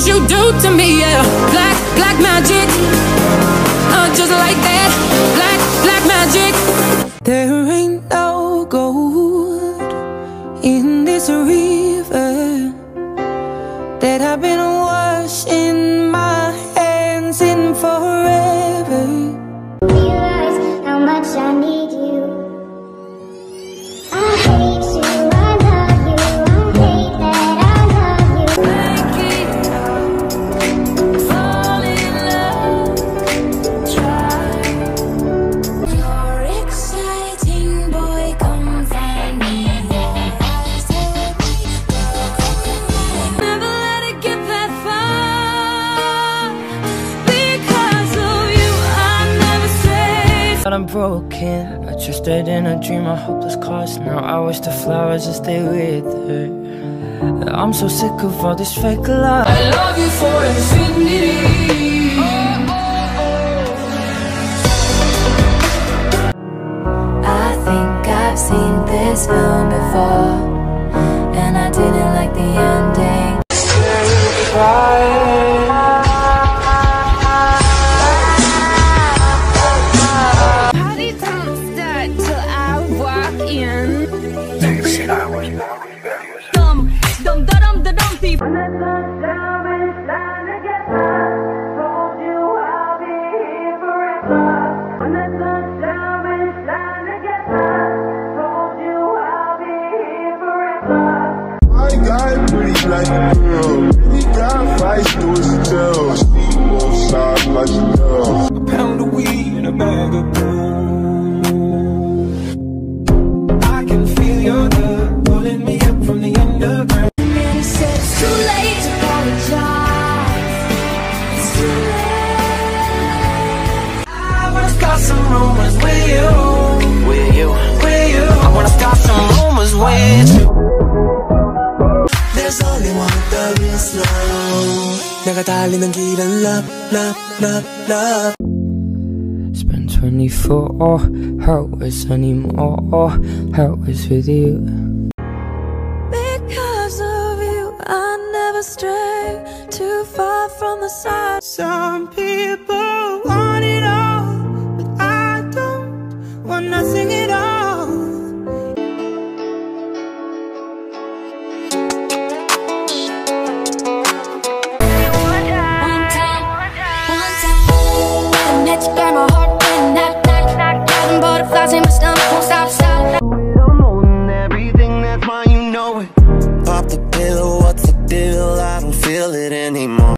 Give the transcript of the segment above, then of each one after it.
things you do to me, yeah. Black magic, just like that. Black magic. There ain't no gold in this river that I've been washing my hands in forever. Realize how much I need you. I hate you, I love you, I hate that I love you. Fall in love, try. You're exciting, boy, come find me. Never let it get that far. Because of you, I never stray. But I'm broken. I trusted in a dream, a hopeless cause. Now I wish the flowers would stay with her. I'm so sick of all this fake love. I love you for infinity. I think I've seen this film before, and I didn't like the ending. Party don't start till I walk in. Dum dum da dum people. When the sun's down and it's time to get up, told you I'll be here forever. When the sun's down and it's time to get up, told you I'll be here forever. I got pretty like a girl. Really got fights to his tail. Speed both sides like Chanel. A pound of weed and a bag of gold. I can feel your love pulling me up from the underground. It's too late to apologize. It's too late. I wanna start some rumors with you. I wanna start some rumors with you. There's only one that is love. 내가 달리는 길은 love, love, love, love. Spend 24 hours anymore. Hours with you. Because of you, I never stray too far from the side. Some people want it all, but I don't want nothing at all. One time. And that you got my heart when knock. Getting butterflies in my stomach, won't stop. I'm holding everything, that's why you know it. Pop the pill, what's the deal? I don't feel it anymore.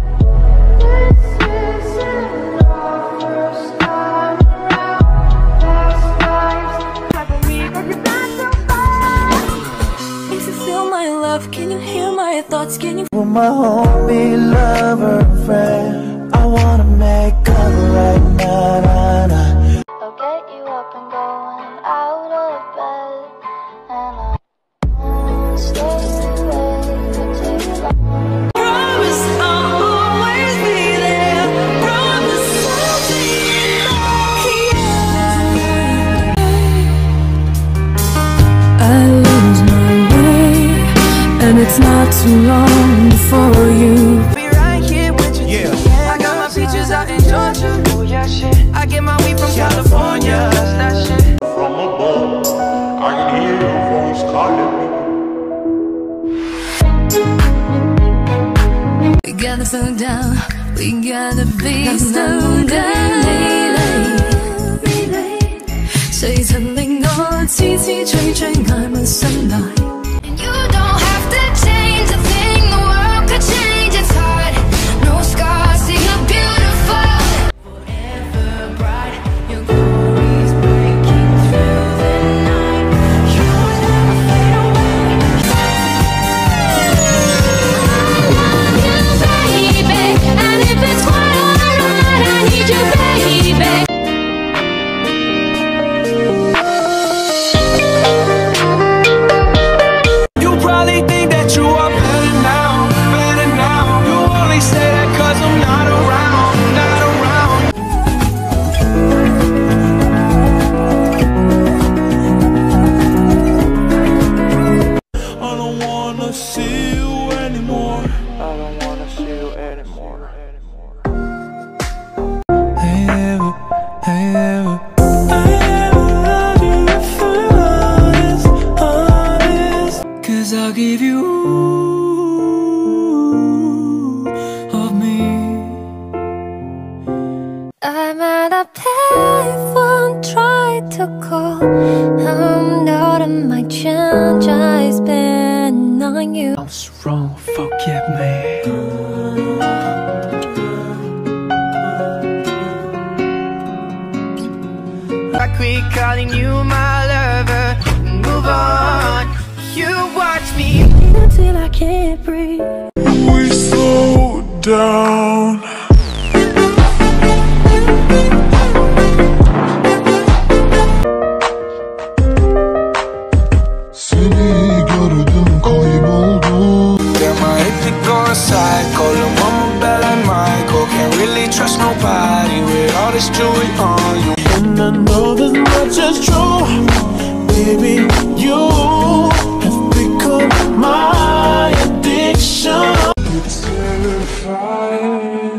If you feel my love, can you hear my thoughts? Can you With my homie, lover, friend, I wanna make cover right now, nah, nah. I'll get you up and going out of bed, and I won't stay awake for too long. promise I'll always be there? Promise I'll be enough. I lose my way, and it's not too long before you. Be right here with you. Yeah. I got my peaches out in Georgia. Oh yeah, shit. I get my weed from California. That's that shit. From above, I can hear your voice calling me. We gotta slow down, we gotta be slowed down. Say something on TT Train, I'm a sunlight. And you don't have to change a thing. The world could change its heart. No scars, see you're beautiful. Forever bright, your glory's breaking through the night. You'll never fade away. I love you, baby. And if it's quite alright, I need you, baby. You probably think that you are better now. anymore. Cause I'll give you of me. I'm at a payphone, tried to call. I'm out of my change, I spend on you. I'm so wrong, forgive me. I quit calling you my lover. Move on. You watch me until I can't breathe. We slow down. Seni gördüm kayboldum. Damn, I hate to go psycho. Lil' mama bad like Michael. Can't really trust nobody with all this jewelry on you. And I know this much is true. Baby, you have become my addiction. It's terrifying.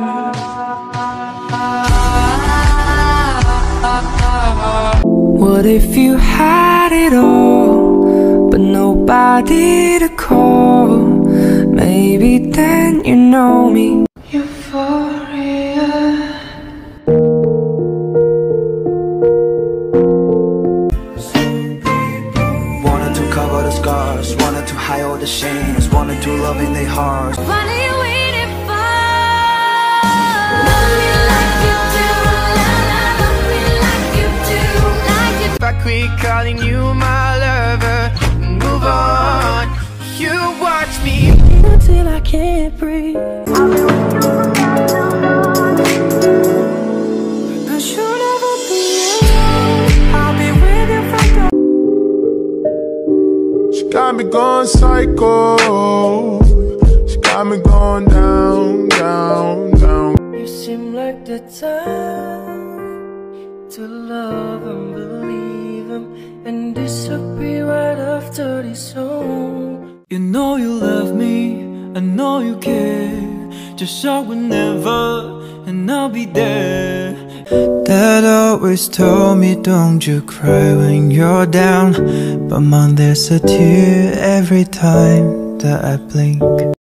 What if you had it all, but nobody to call? Maybe then you know me. Euphoria. Wanted to cover the scars, wanted to hide all the shames, wanted to love in their hearts. What are you waiting for? Love me like you do, love me like you do, like you if I quit calling you my lover. Move on. You watch me until I can't breathe. I should never be alone. I'll be with you from the. She got me going psycho. She got me going down, down, down. You seem like the time to love and believe him and disappear right after this song. You know you love me, I know you care. Just show whenever and I'll be there. Dad always told me don't you cry when you're down, but mom, there's a tear every time that I blink.